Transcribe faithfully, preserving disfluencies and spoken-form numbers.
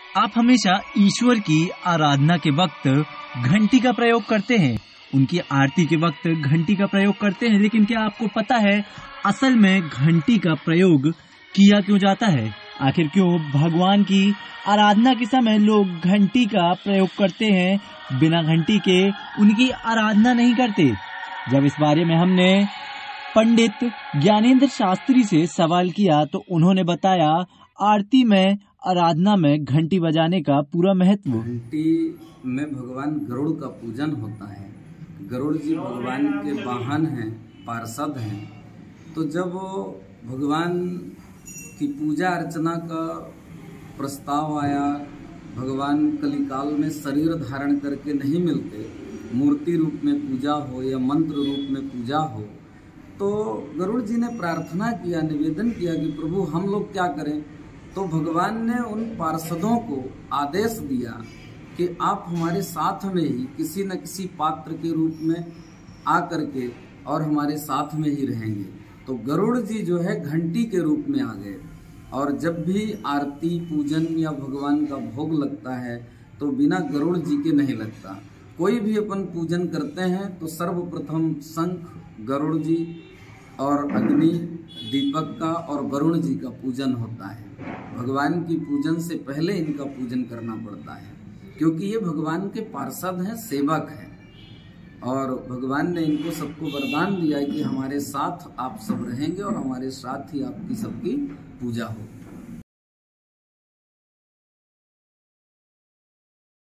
आप हमेशा ईश्वर की आराधना के वक्त घंटी का प्रयोग करते हैं, उनकी आरती के वक्त घंटी का प्रयोग करते हैं, लेकिन क्या आपको पता है असल में घंटी का प्रयोग किया क्यों जाता है? आखिर क्यों भगवान की आराधना के समय लोग घंटी का प्रयोग करते हैं, बिना घंटी के उनकी आराधना नहीं करते? जब इस बारे में हमने पंडित ज्ञानेंद्र शास्त्री से सवाल किया तो उन्होंने बताया आरती में, आराधना में घंटी बजाने का पूरा महत्व। घंटी में भगवान गरुड़ का पूजन होता है। गरुड़ जी भगवान के वाहन हैं, पार्षद हैं। तो जब भगवान की पूजा अर्चना का प्रस्ताव आया, भगवान कलिकाल में शरीर धारण करके नहीं मिलते, मूर्ति रूप में पूजा हो या मंत्र रूप में पूजा हो, तो गरुड़ जी ने प्रार्थना किया, निवेदन किया कि प्रभु हम लोग क्या करें। तो भगवान ने उन पार्षदों को आदेश दिया कि आप हमारे साथ में ही किसी न किसी पात्र के रूप में आ करके और हमारे साथ में ही रहेंगे। तो गरुड़ जी जो है घंटी के रूप में आ गए, और जब भी आरती पूजन या भगवान का भोग लगता है तो बिना गरुड़ जी के नहीं लगता। कोई भी अपन पूजन करते हैं तो सर्वप्रथम शंख, गरुड़ जी और अग्नि, दीपक का और वरुण जी का पूजन होता है। भगवान की पूजन से पहले इनका पूजन करना पड़ता है, क्योंकि ये भगवान के पार्षद हैं, सेवक हैं, और भगवान ने इनको सबको वरदान दिया है कि हमारे साथ आप सब रहेंगे और हमारे साथ ही आपकी सबकी पूजा होगी।